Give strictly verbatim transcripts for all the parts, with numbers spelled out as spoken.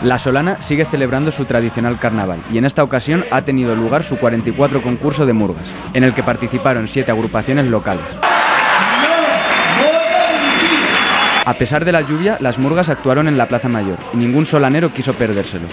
La Solana sigue celebrando su tradicional carnaval y en esta ocasión ha tenido lugar su cuarenta y cuatro concurso de murgas, en el que participaron siete agrupaciones locales. A pesar de la lluvia, las murgas actuaron en la Plaza Mayor y ningún solanero quiso perdérselo.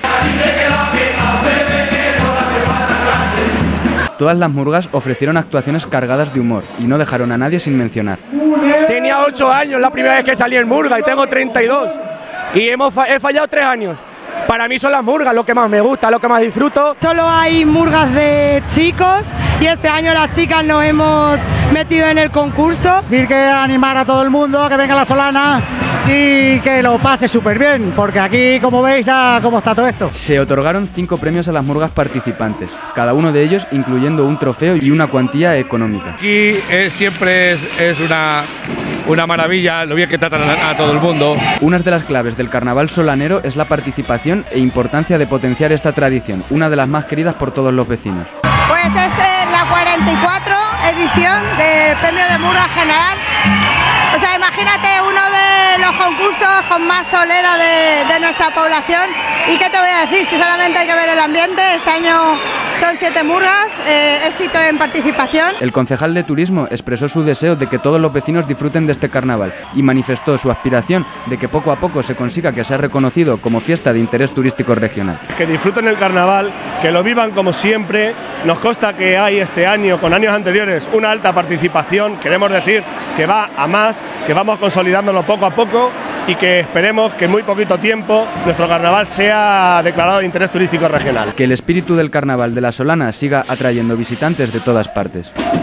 Todas las murgas ofrecieron actuaciones cargadas de humor y no dejaron a nadie sin mencionar. Tenía ocho años la primera vez que salí en murga y tengo treinta y dos y hemos fa he fallado tres años. Para mí son las murgas lo que más me gusta, lo que más disfruto. Solo hay murgas de chicos y este año las chicas nos hemos metido en el concurso. Decir que animar a todo el mundo a que venga a la Solana y que lo pase súper bien, porque aquí, como veis, ya cómo está todo esto. Se otorgaron cinco premios a las murgas participantes, cada uno de ellos incluyendo un trofeo y una cuantía económica. Aquí eh, siempre es, es una, una maravilla lo bien que tratan a, a todo el mundo. Una de las claves del carnaval solanero es la participación e importancia de potenciar esta tradición, una de las más queridas por todos los vecinos. Pues es eh, la cuarenta y cuatro edición del Premio de Murga General. O sea, imagínate uno de los concursos con más solera de, de nuestra población. ¿Y qué te voy a decir? Si solamente hay que ver el ambiente, este año son siete murgas, eh, éxito en participación. El concejal de turismo expresó su deseo de que todos los vecinos disfruten de este carnaval y manifestó su aspiración de que poco a poco se consiga que sea reconocido como fiesta de interés turístico regional. Que disfruten el carnaval, que lo vivan como siempre. Nos consta que hay este año, con años anteriores, una alta participación. Queremos decir que va a más, que vamos consolidándolo poco a poco y que esperemos que en muy poquito tiempo nuestro carnaval sea declarado de interés turístico regional. Que el espíritu del carnaval de la Solana siga atrayendo visitantes de todas partes.